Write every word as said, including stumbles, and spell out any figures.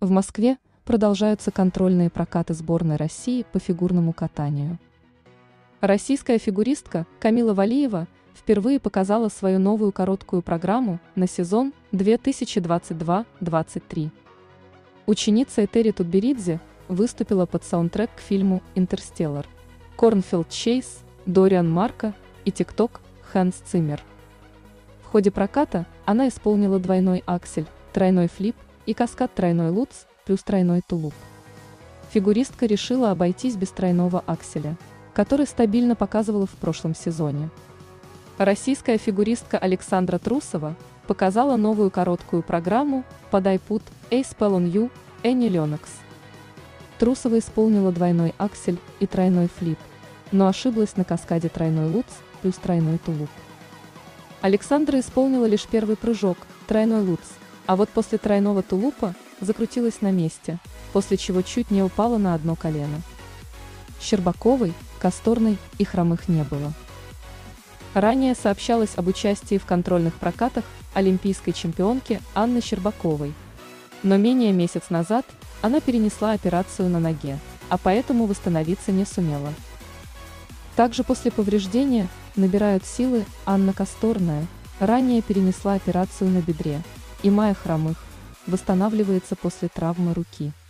В Москве продолжаются контрольные прокаты сборной России по фигурному катанию. Российская фигуристка Камила Валиева впервые показала свою новую короткую программу на сезон две тысячи двадцать два — двадцать три. Ученица Этери Тутберидзе выступила под саундтрек к фильму «Интерстеллар», Корнфилд Чейз, Дориан Марко и тикток Хэнс Циммер. В ходе проката она исполнила двойной аксель, тройной флип и каскад тройной лутс плюс тройной тулуп. Фигуристка решила обойтись без тройного акселя, который стабильно показывала в прошлом сезоне. Российская фигуристка Александра Трусова показала новую короткую программу под I Put a Spell on You Annie Lennox. Трусова исполнила двойной аксель и тройной флип, но ошиблась на каскаде тройной лутс плюс тройной тулуп. Александра исполнила лишь первый прыжок, тройной лутс, а вот после тройного тулупа закрутилась на месте, после чего чуть не упала на одно колено. Щербаковой, Косторной и Хромых не было. Ранее сообщалось об участии в контрольных прокатах олимпийской чемпионки Анны Щербаковой. Но менее месяц назад она перенесла операцию на ноге, а поэтому восстановиться не сумела. Также после повреждения набирают силы Анна Косторная, ранее перенесла операцию на бедре, и Майя Хромых восстанавливается после травмы руки.